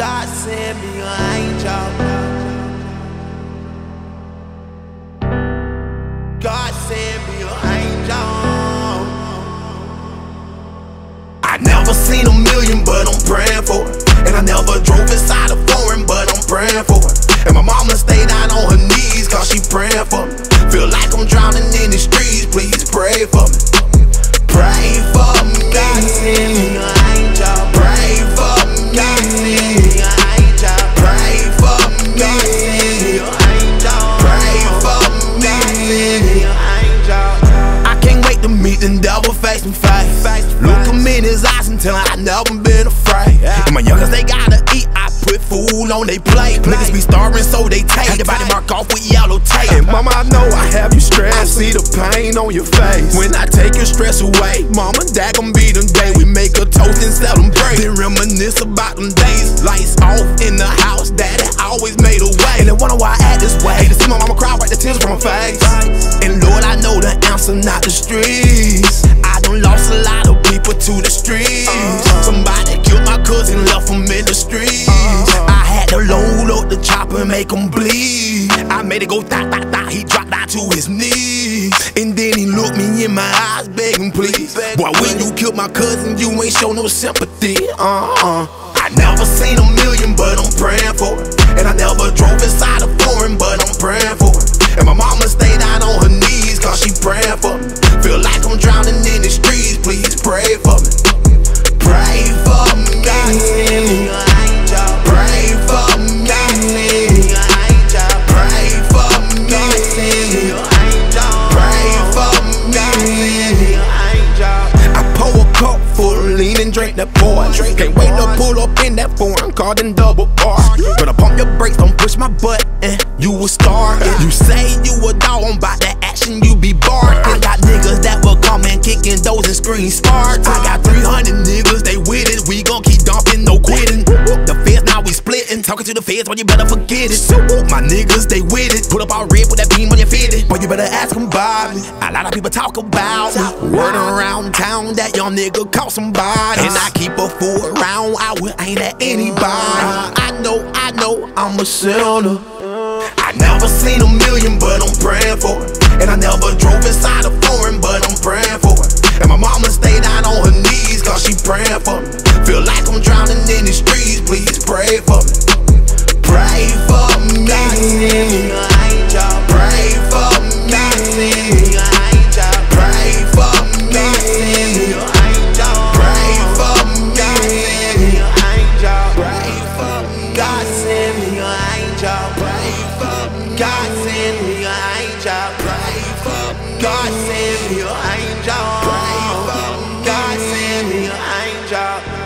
God send me an angel. God send me an angel. I never seen a million, but I'm praying for it. And I never drove inside a foreign, but I'm praying for it. And my mama stayed down on her knees, cause she praying for me. Feel like I'm drowning in the streets, please pray for me. Pray for me. God send me an angel. Pray for me. God send me an angel. Pray for me. God send me an angel. Pray for me. God send me an angel. I can't wait to meet the devil face to face. Look him in his eyes and tell him I never been afraid. And my youngers, they gotta eat. I put food on they plate. Niggas be starving, so they take your body mark off with yellow tape. And mama, I know I have you stressed. See the pain on your face when I take your stress away. Mama, that gon' be the day we make a toast and celebrate. Then reminisce about them days. Lights off in the house, daddy always made a way. And they wonder why I act this way. To see my mama cry, wipe the tears from her face. And Lord, I know the answer, not the streets. I done lost a lot of people to the streets. Somebody killed my cousin, left him in the streets. I had to load up the chopper and make him bleed. I made it go thot, thot, thot. He dropped down to his knees. And then he looked me in my eyes, begging please. Boy, when you killed my cousin, you ain't show no sympathy. I never seen a million, but I'm praying for it. And I never drove inside a foreign, but I'm praying for it. And my mama stayed down on her knees, cause she praying for me. Feel like I'm drowning in the streets, please pray for me. Pray for me. God send me an angel. Pray for me. God send me an angel. Pray for me. God send me an angel. Pray for me. God send me an angel. I pour a cup full of lean and drink that boy. Can't wait to pull up in that foreign car and double bar. But I pump your brakes, don't push my button. You a star. You say you a dog, I'm about that action, you be barking. I got niggas that will come and kicking doors and scream Sparta. I got 300 niggas, they with it. We gon' keep dumping, no quitting. The feds, now we splitting. Talking to the feds, well, you better forget it. My niggas, they with it. Put up all red, put that beam on your fitted. Boy, you better ask them about me. A lot of people talk about me. Word around town that young nigga caught somebody. And I keep a fool around, I will ain't at anybody. I know, I'm a sinner. I never seen a million, but I'm praying for it. And I never drove inside a foreign, but I'm praying for it. And my mama stayed down on her knees, cause she praying for me. Feel like I'm drowning in the streets, please pray for me. Pray for me. God send me an angel. Pray for me. God send me an angel. Pray for me. God send me an angel. Pray for me. God send me an angel. Pray for me. God send me an angel. Pray for me. God send me an angel. Pray for me. God send me an angel. Pray for me. God send me an angel.